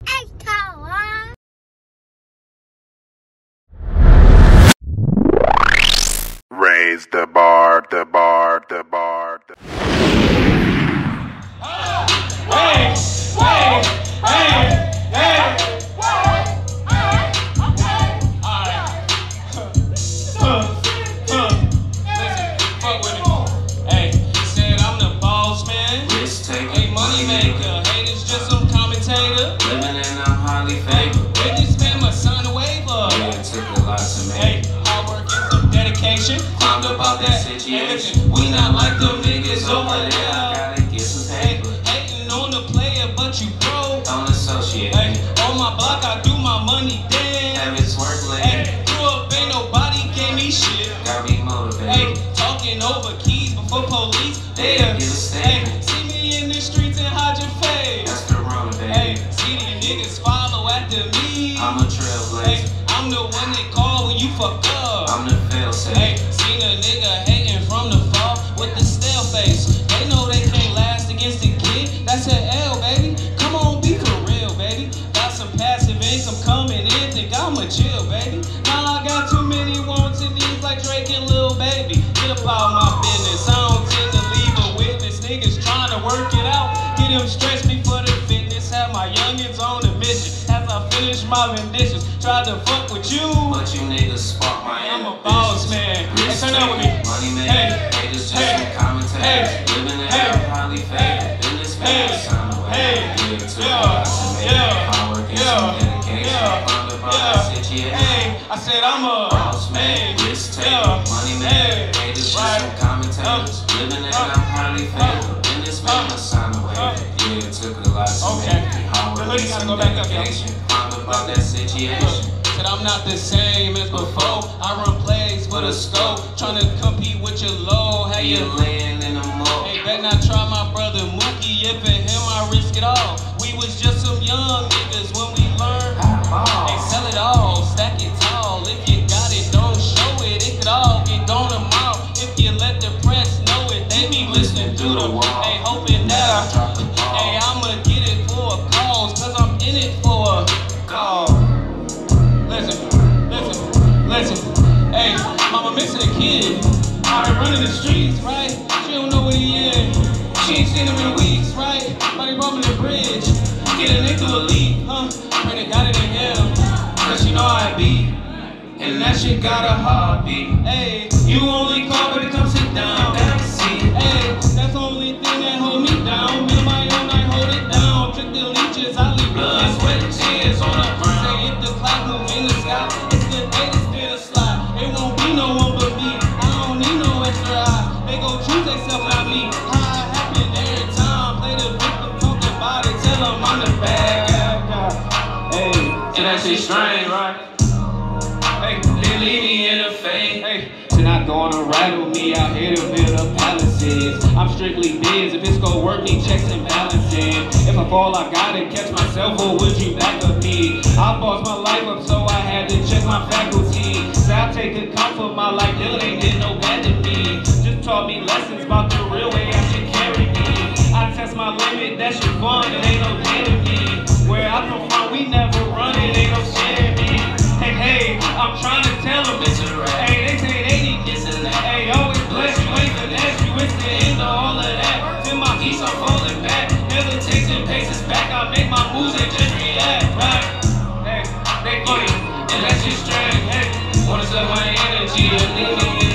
Raise the bar, the bar, the bar. Hey, hey, hey, hey. Living and I'm highly favored. Witness man, my son a waiver. Yeah, it took a lot to make. Hey, hard work and some dedication. Climbed up out that situation. We not like them niggas over there. I gotta get some paper. Hating on the player, but you broke. Don't associate. Hey, on my block, I do my money dance. Habits work late. Hey, grew up, ain't nobody gave me shit. Gotta be motivated. Hey, talking over keys before police. There. Give a statement. Hey, see me in the streets and hide your face. That's the run, baby. Hey, see these niggas follow after me. I'm a trailblazer. Hey, I'm the one they call when you fuck up. I'm the fail-safe. Hey, seen a nigga hating from the fall with the stale face. They know they can't last against the kid. That's an L, baby. Come on, be for real, baby. Got some passive income coming in. Think I'ma chill, baby. Now I got too many wants and needs like Drake and Lil Baby. Get up out my business. I don't tend to leave a witness. Niggas trying to work it out. Get them stretch me for the fitness. Have my youngins on a mission. As I finish my renditions. Tried to fuck with you, but you niggas spark my I'm a boss man. Hey, turn that with me. Money man. Hey, Haters just hey, some commentators. hey, Living in hey, I'm highly favored. In this man, hey, sign away. hey, Yeah, it took a yeah, lot to make. yeah, Hard work and yeah, some dedication. yeah, Climbed up out yeah. that situation. Hey, I said I'm a boss man. hey, Risk taker. yeah, Money man. hey, Haters just right, some commentators. Living in I'm highly favored. In this man, sign away. Yeah, it took a lot to okay. make. Hard The work hoodie and gotta some go back up, yo. dedication. Climbed up out that situation. Said I'm not the same as before. I run plays for the scope. Tryna compete with your low. How You you laying in the mall. Hey, bet not try my brother Mookie. If it him, I risk it all. We was just some young niggas when we learned. Hey, sell it all, stack it tall. If you got it, don't show it. It could all get gone tomorrow. If you let the press know it, they be listening through the wall. Hey, hoping that I drop the ball. Hey, I'ma get it for a cause, cause I'm in it for a cause. Listen. Hey, mama missing a kid. Out here running the streets, right? She don't know where he is. She ain't seen him in weeks, right? But he brought me the bridge. Get a nigga to a leap, huh? Pray to God it in him. Cause she know I be. And that shit got a heartbeat. Hey, you only call but it come sit down. Hey, that's the only thing that hold me down. Been my own, I hold it down. Trick the leeches, I leave blood, sweat, and tears on the ground. Say if the cloud move in the sky, it's the day that's been a slide. It won't be no one but me. I don't need no extra eye. They gon' choose themselves, not me. How it happen every time. Play the victim, talk about it, tell them I'm the bad guy. Hey, and that shit strange, right? Hey, they leave me in the face. Hey, they're not gonna rattle me out here to build up palaces. I'm strictly biz. If it's gon' work, need checks and balancing. If I fall, I gotta catch myself, or would you back up me? I bossed my life up, so I had to check my faculty. So I take account for my life, Dylan ain't did no bad to me. Just taught me lessons about the real way I should carry me. I test my limit, that shit fun, it ain't no day to me. Where I come from, we never run, it ain't no share me. Hey, I'm trying to tell them it's a rap. Hey, they say they need this and that. Hey, always bless you, ain't finesse you, it's the end of all of that. Till my piece, I'm falling back. Hesitation, paces back, I make my moves and just react, right? Hey, they funny, and that's just strange. Hey, wanna sell my energy and leave me